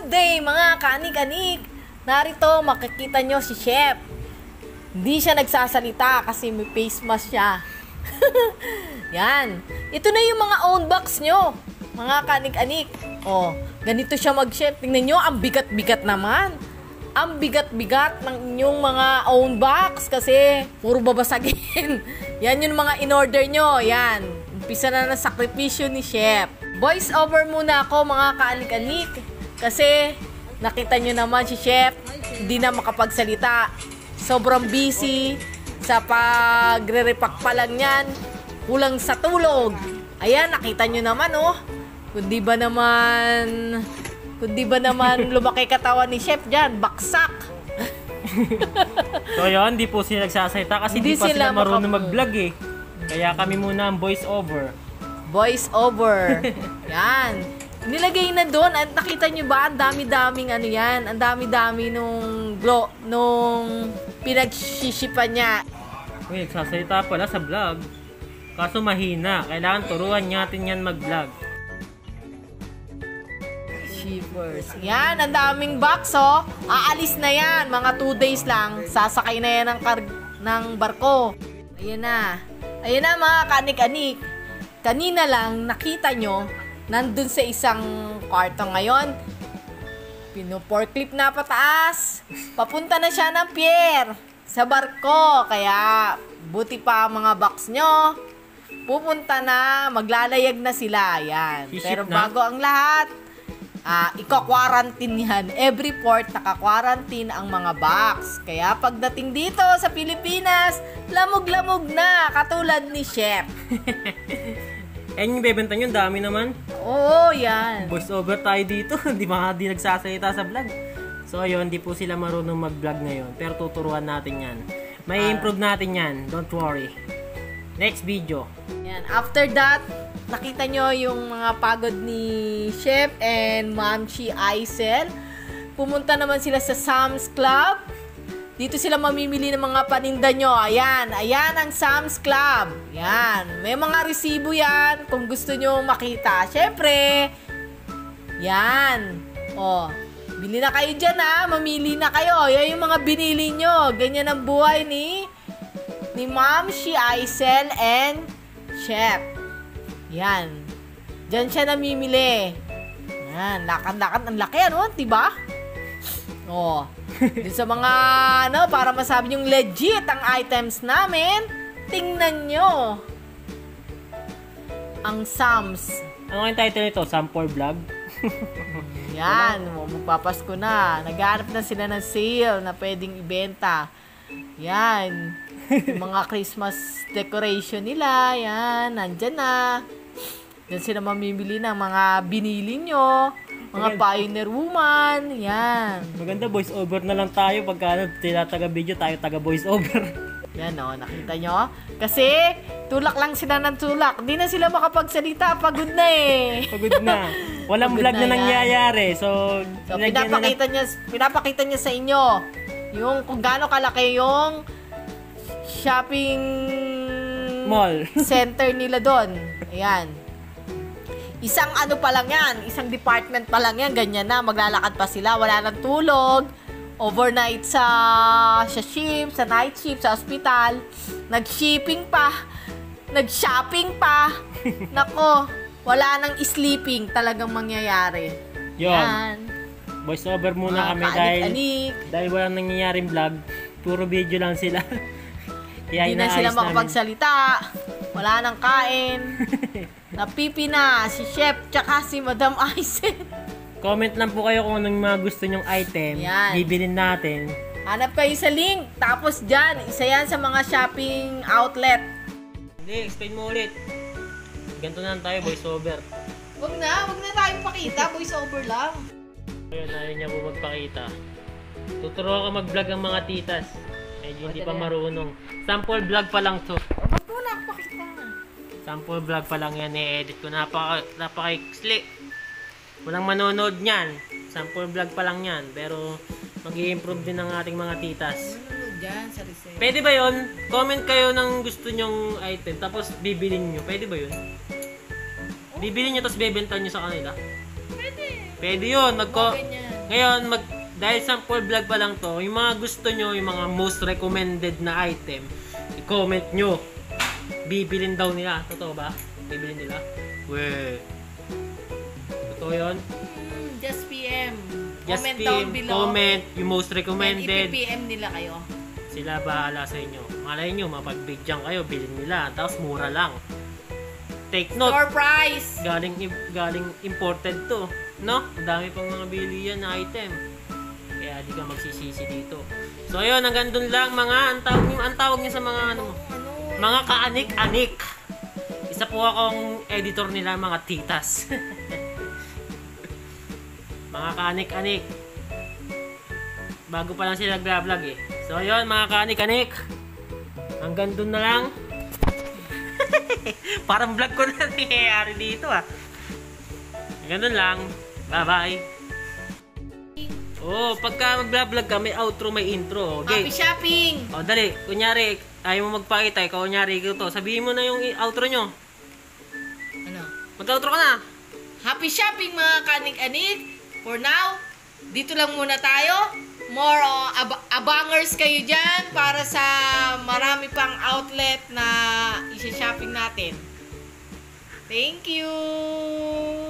Good day mga kanik-anik! Narito makikita nyo si Chef. Hindi siya nagsasalita kasi may face mask siya. Yan. Ito na yung mga own box nyo, mga kanik-anik. Oh, ganito siya mag-chef. Tingnan nyo, ang bigat-bigat naman. Ang bigat-bigat ng inyong mga own box kasi puro babasagin. Yan yung mga in-order nyo. Yan. Umpisa na ng sakripisyo ni Chef. Voice over muna ako mga kanik-anik. Kasi nakita nyo naman si Chef, hindi na makapagsalita. Sobrang busy sa pagre-repack pa lang yan. Kulang sa tulog. Ayan, nakita nyo naman oh. Kundi ba naman lumaki katawan ni Chef dyan, baksak. So yun, hindi po sila nagsasalita kasi hindi pa sila marunong mag-vlog eh. Kaya kami muna ang voice over. Voice over. Yan. Nilagay na doon at nakita nyo ba ang dami-daming ano yan, ang dami-dami nung pinagsisipan niya. Uy, nagsasalita pala sa vlog. Kaso mahina, kailangan turuan natin yan mag-vlog. Shippers. Yan, ang daming box oh. Aalis na yan, mga 2 days lang. Sasakay na yan ng barko. Ayan na. Ayan na mga kanik-anik. Kanina lang nakita nyo, nandun sa isang kwarto ngayon. Pino-forklift na pataas. Papunta na siya ng pier sa barko. Kaya buti pa mga box nyo. Pupunta na, maglalayag na sila. Yan. Pero bago ang lahat, iko-quarantine yan. Every port naka-quarantine ang mga box. Kaya pagdating dito sa Pilipinas, lamog-lamog na katulad ni Chef. Yung bebenta nyo, dami naman. Oo, yan. Voice over tayo dito. Di nagsasalita sa vlog. So ayun, di po sila marunong mag-vlog ngayon. Pero tuturuan natin yan. May improve natin yan. Don't worry. Next video. Yan. After that, nakita nyo yung mga pagod ni Chef and Ma'am Chi Aisel. Pumunta naman sila sa Sam's Club. Dito sila mamimili ng mga paninda nyo. Ayan. Ayan ang Sam's Club. Yan. May mga resibo yan kung gusto nyo makita. Siyempre, yan. O, bili na kayo dyan ha. Mamili na kayo. Yan yung mga binili nyo. Ganyan ang buhay ni Ma'am Chi Aisel and Chef. Yan. Diyan siya namimili. Yan. Lakad-lakad. Ang laki ano? Diba? O. Sa mga para masabi yung legit ang items namin, tingnan nyo ang Sam's. Ano yung title nito? Sample vlog? Yan, magpapasko na. Naghanap na sila ng sale na pwedeng ibenta. Yan. Yung mga Christmas decoration nila, yan, nandyan na. Diyan sila mamimili ng mga binili nyo. Mga Pioneer Woman, yan. Maganda, voice over na lang tayo. Pagka taga video tayo, taga voice over. Yan o, nakita nyo? Kasi, tulak lang sila ng tulak. Hindi na sila makapagsalita. Pagod na eh. Pagod na. Walang vlog na nangyayari. So pinapakita niya sa inyo yung kung gaano kalaki yung shopping mall center nila doon. Ayan. Isang ano pa lang yan, isang department pa lang yan, ganyan na, maglalakad pa sila, wala nang tulog, overnight sa ship, sa night shift, sa hospital, nag-shopping pa, nako, wala nang sleeping talagang mangyayari. Yan. Voice over muna kami dahil walang nangyayaring vlog, puro video lang sila. Hindi na sila makapagsalita, wala nang kain. Napipi na si Chef tsaka si Madam Aisel. Comment lang po kayo kung anong mga gusto nyong item. Yan. Bibilin natin. Hanap kayo sa link. Tapos dyan, isa yan sa mga shopping outlet. Hindi, explain mo ulit. Ganito na lang tayo, voice over. Wag na tayong pakita. Voice over lang. Ayun, ayaw niya po magpakita. Tuturuan ka mag-vlog ang mga titas. Medyo hindi pa marunong. Sample vlog pa lang to. Ba't mo na pakita? Sample vlog pa lang yan, i-edit ko. Napaka-slick. Walang manonood niyan. Sample vlog pa lang yan. Pero mag-i-improve din ang ating mga titas. Manonood dyan sa reset. Pwede ba yun? Comment kayo ng gusto nyong item. Tapos bibilin nyo. Pwede ba yun? Bibilin nyo tapos bebenta nyo sa kanila? Pwede. Pwede yun. Ganyan. Ngayon, dahil sample vlog pa lang to, yung mga gusto nyo, yung mga most recommended na item, i-comment nyo. Bibilin daw nila. Totoo ba? Bibilin nila? Weh. Totoo yun? Just PM. Just Comment PM, down below. comment yung most recommended. And i-PM nila kayo. Sila bahala sa inyo. Malay nyo, mapagbigyan kayo, bilhin nila. Tapos mura lang. Take note. Store price. Galing imported to. No? Ang dami pang mga bilihan na item. Kaya di ka magsisisi dito. So ayun, hanggang dun lang mga, ang tawag niya sa mga mga kaanik-anik. Isa po akong editor nila, mga titas. Mga kaanik-anik. Bago pa lang sila nag-vlog eh. So ayun, mga kaanik-anik. Hanggang dun na lang. Parang vlog ko na nangyayari dito ah. Hanggang dun lang. Bye-bye. Oh, pagka mag-vlog ka, may outro, may intro. Okay. Happy shopping! O, dali. Kunyari, ayaw mo magpakita. Ikaw, kunyari, ikaw to. Sabihin mo na yung outro nyo. Ano? Mag-outro ka na. Happy shopping mga kanik-anik! For now, dito lang muna tayo. More abangers kayo dyan para sa marami pang outlet na isa-shopping natin. Thank you!